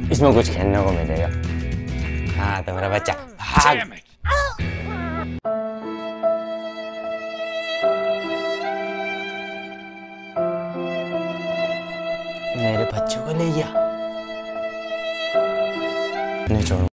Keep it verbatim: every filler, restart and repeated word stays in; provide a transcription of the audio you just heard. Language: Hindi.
इसमें कुछ खेलने को मिलेगा। हाँ तो मेरा बच्चा भाग। मेरे बच्चों को ले गया। नहीं छोड़ूंगा।